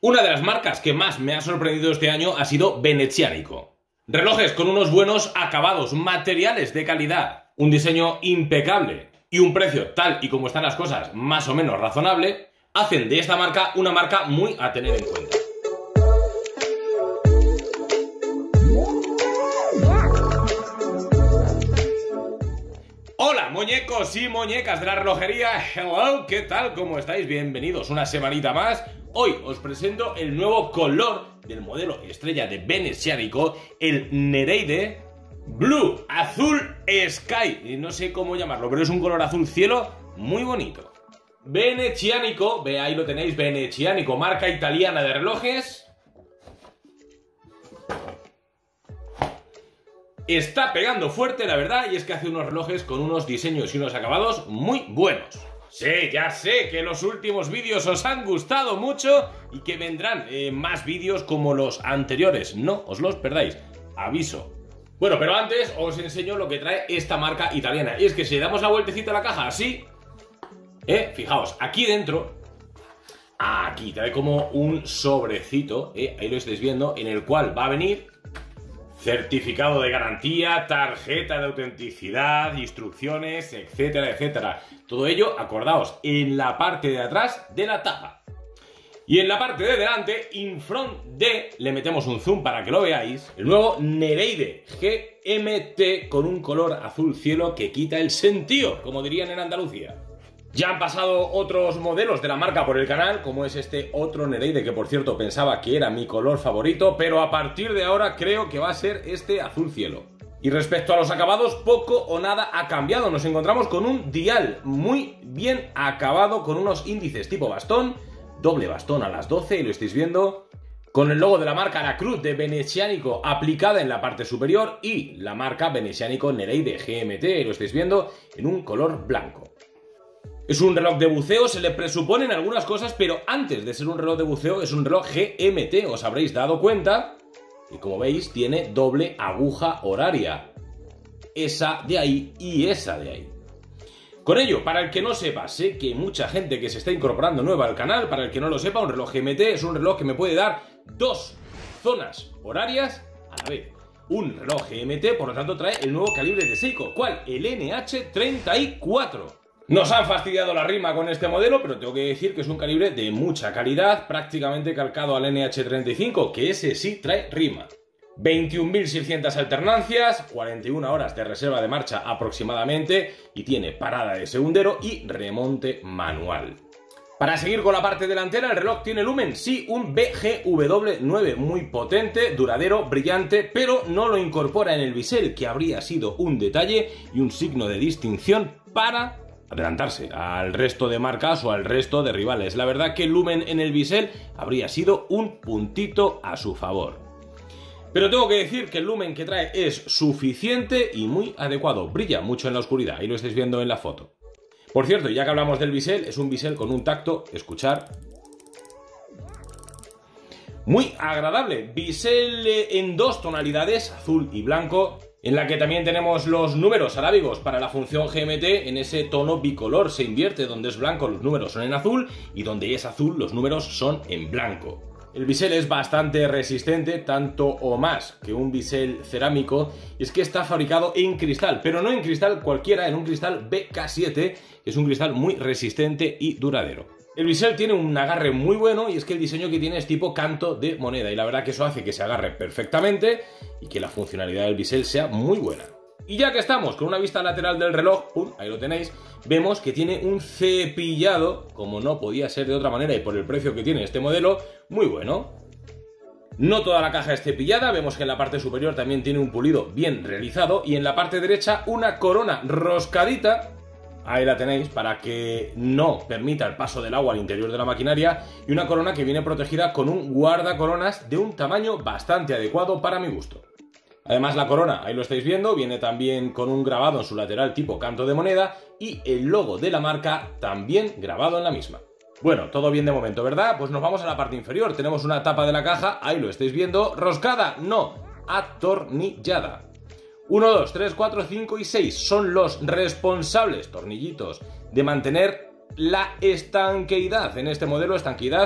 Una de las marcas que más me ha sorprendido este año ha sido Venezianico. Relojes con unos buenos acabados, materiales de calidad, un diseño impecable y un precio tal y como están las cosas más o menos razonable, hacen de esta marca una marca muy a tener en cuenta. Hola muñecos y muñecas de la relojería, hello, ¿qué tal? ¿Cómo estáis? Bienvenidos una semanita más. Hoy os presento el nuevo color del modelo estrella de Venezianico, el Nereide Blue, azul sky, no sé cómo llamarlo, pero es un color azul cielo muy bonito. Venezianico, ve ahí lo tenéis, Venezianico, marca italiana de relojes. Está pegando fuerte, la verdad, y es que hace unos relojes con unos diseños y unos acabados muy buenos. Sí, ya sé que los últimos vídeos os han gustado mucho y que vendrán más vídeos como los anteriores. No os los perdáis, aviso. Bueno, pero antes os enseño lo que trae esta marca italiana. Y es que si le damos la vueltecita a la caja así, fijaos, aquí dentro, aquí trae como un sobrecito, ahí lo estáis viendo, en el cual va a venir certificado de garantía, tarjeta de autenticidad, instrucciones, etcétera, etcétera. Todo ello, acordaos, en la parte de atrás de la tapa. Y en la parte de delante, in front de, le metemos un zoom para que lo veáis, el nuevo Nereide GMT con un color azul cielo que quita el sentido, como dirían en Andalucía. Ya han pasado otros modelos de la marca por el canal, como es este otro Nereide, que por cierto pensaba que era mi color favorito, pero a partir de ahora creo que va a ser este azul cielo. Y respecto a los acabados, poco o nada ha cambiado. Nos encontramos con un dial muy bien acabado, con unos índices tipo bastón, doble bastón a las 12, y lo estáis viendo, con el logo de la marca, la cruz de Venezianico aplicada en la parte superior, y la marca Venezianico Nereide GMT, lo estáis viendo, en un color blanco. Es un reloj de buceo, se le presuponen algunas cosas, pero antes de ser un reloj de buceo es un reloj GMT, os habréis dado cuenta. Y como veis, tiene doble aguja horaria. Esa de ahí y esa de ahí. Con ello, para el que no sepa, sé que mucha gente que se está incorporando nueva al canal, para el que no lo sepa, un reloj GMT es un reloj que me puede dar dos zonas horarias a la vez. Un reloj GMT, por lo tanto, trae el nuevo calibre de Seiko. ¿Cuál? El NH34. Nos han fastidiado la rima con este modelo, pero tengo que decir que es un calibre de mucha calidad, prácticamente calcado al NH35, que ese sí trae rima. 21.600 alternancias, 41 horas de reserva de marcha aproximadamente, y tiene parada de segundero y remonte manual. Para seguir con la parte delantera, el reloj tiene lumen, sí, un BGW9 muy potente, duradero, brillante, pero no lo incorpora en el bisel, que habría sido un detalle y un signo de distinción para adelantarse al resto de marcas o al resto de rivales. La verdad que el lumen en el bisel habría sido un puntito a su favor. Pero tengo que decir que el lumen que trae es suficiente y muy adecuado. Brilla mucho en la oscuridad, ahí lo estáis viendo en la foto. Por cierto, ya que hablamos del bisel, es un bisel con un tacto, escuchar, muy agradable. Bisel en dos tonalidades, azul y blanco, en la que también tenemos los números arábigos para la función GMT en ese tono bicolor. Se invierte, donde es blanco los números son en azul y donde es azul los números son en blanco. El bisel es bastante resistente, tanto o más que un bisel cerámico, y es que está fabricado en cristal, pero no en cristal cualquiera, en un cristal BK7, que es un cristal muy resistente y duradero. El bisel tiene un agarre muy bueno, y es que el diseño que tiene es tipo canto de moneda, y la verdad que eso hace que se agarre perfectamente y que la funcionalidad del bisel sea muy buena. Y ya que estamos con una vista lateral del reloj, ¡pum!, ahí lo tenéis, vemos que tiene un cepillado, como no podía ser de otra manera y por el precio que tiene este modelo, muy bueno. No toda la caja es cepillada, vemos que en la parte superior también tiene un pulido bien realizado, y en la parte derecha una corona roscadita. Ahí la tenéis, para que no permita el paso del agua al interior de la maquinaria, y una corona que viene protegida con un guardacoronas de un tamaño bastante adecuado para mi gusto. Además, la corona, ahí lo estáis viendo, viene también con un grabado en su lateral tipo canto de moneda, y el logo de la marca también grabado en la misma. Bueno, todo bien de momento, ¿verdad? Pues nos vamos a la parte inferior. Tenemos una tapa de la caja, ahí lo estáis viendo, roscada, no, atornillada. 1, 2, 3, 4, 5 y 6 son los responsables, tornillitos, de mantener la estanqueidad. En este modelo, estanqueidad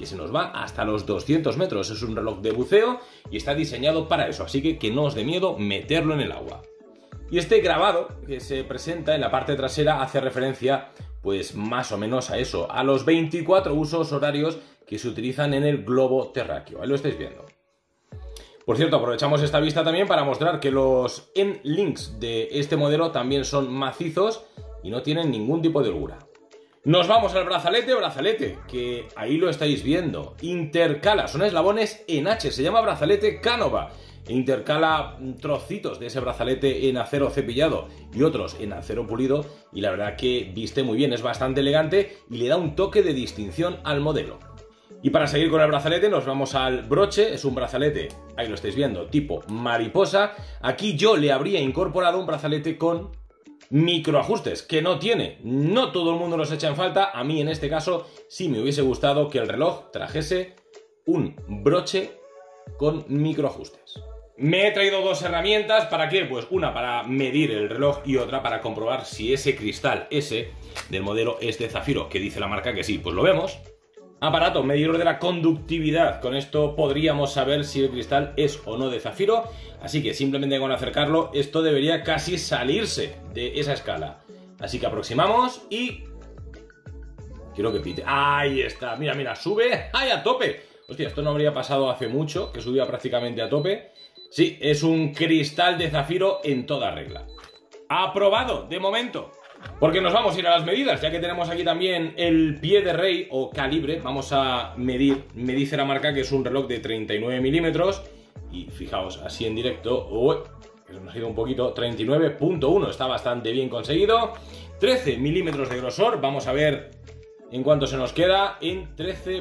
que se nos va hasta los 200 metros. Es un reloj de buceo y está diseñado para eso, así que no os dé miedo meterlo en el agua. Y este grabado que se presenta en la parte trasera hace referencia, pues más o menos a eso, a los 24 usos horarios que se utilizan en el globo terráqueo. Ahí lo estáis viendo. Por cierto, aprovechamos esta vista también para mostrar que los end links de este modelo también son macizos y no tienen ningún tipo de holgura. Nos vamos al brazalete, que ahí lo estáis viendo. Intercala, son eslabones en H, se llama brazalete Canova. E intercala trocitos de ese brazalete en acero cepillado y otros en acero pulido, y la verdad que viste muy bien, es bastante elegante y le da un toque de distinción al modelo. Y para seguir con el brazalete nos vamos al broche, es un brazalete, ahí lo estáis viendo, tipo mariposa. Aquí yo le habría incorporado un brazalete con microajustes, que no tiene. No todo el mundo los echa en falta, a mí en este caso sí me hubiese gustado que el reloj trajese un broche con microajustes. Me he traído dos herramientas, ¿para qué? Pues una para medir el reloj y otra para comprobar si ese cristal S del modelo es de zafiro, que dice la marca que sí, pues lo vemos. Aparato, medidor de la conductividad, con esto podríamos saber si el cristal es o no de zafiro, así que simplemente con acercarlo esto debería casi salirse de esa escala. Así que aproximamos y... quiero que pite. ¡Ahí está! Mira, mira, sube. ¡Ay, a tope! Hostia, esto no habría pasado hace mucho, que subía prácticamente a tope. Sí, es un cristal de zafiro en toda regla. Aprobado, de momento. Porque nos vamos a ir a las medidas, ya que tenemos aquí también el pie de rey o calibre. Vamos a medir, me dice la marca que es un reloj de 39 milímetros. Y fijaos, así en directo, que nos ha ido un poquito, 39.1, está bastante bien conseguido. 13 milímetros de grosor, vamos a ver en cuánto se nos queda, en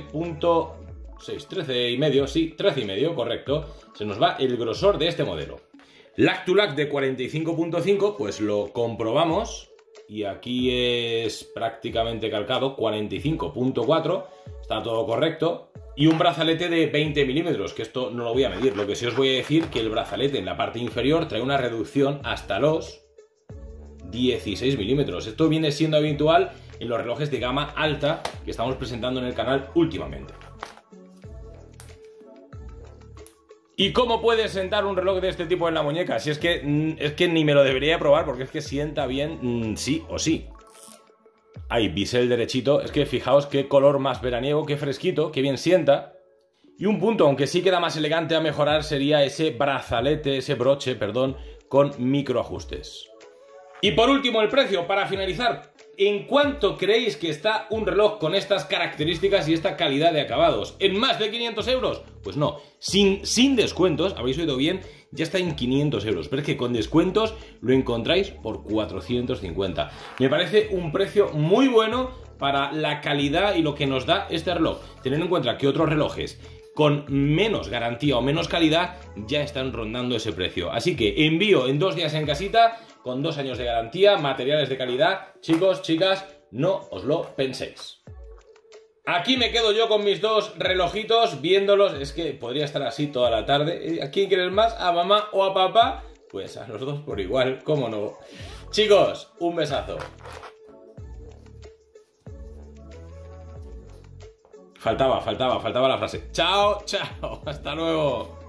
13.6, 13 y medio, sí, 13 y medio, correcto. Se nos va el grosor de este modelo. Lactulac de 45.5, pues lo comprobamos. Y aquí es prácticamente calcado, 45.4, está todo correcto. Y un brazalete de 20 milímetros, que esto no lo voy a medir. Lo que sí os voy a decir que el brazalete en la parte inferior trae una reducción hasta los 16 milímetros. Esto viene siendo habitual en los relojes de gama alta que estamos presentando en el canal últimamente. ¿Y cómo puede sentar un reloj de este tipo en la muñeca? Si es que ni me lo debería probar porque es que sienta bien sí o sí. Ahí, bisel derechito. Es que fijaos qué color más veraniego, qué fresquito, qué bien sienta. Y un punto, aunque sí queda más elegante a mejorar, sería ese brazalete, ese broche, perdón, con microajustes. Y por último, el precio, para finalizar. ¿En cuánto creéis que está un reloj con estas características y esta calidad de acabados? ¿En más de 500 euros? Pues no, sin descuentos, habéis oído bien, ya está en 500 euros. Pero es que con descuentos lo encontráis por 450. Me parece un precio muy bueno para la calidad y lo que nos da este reloj. Teniendo en cuenta que otros relojes con menos garantía o menos calidad ya están rondando ese precio. Así que envío en 2 días en casita, con 2 años de garantía, materiales de calidad. Chicos, chicas, no os lo penséis. Aquí me quedo yo con mis dos relojitos viéndolos. Es que podría estar así toda la tarde. ¿A quién quieres más? ¿A mamá o a papá? Pues a los dos por igual, cómo no. Chicos, un besazo. Faltaba la frase. Chao, chao, hasta luego.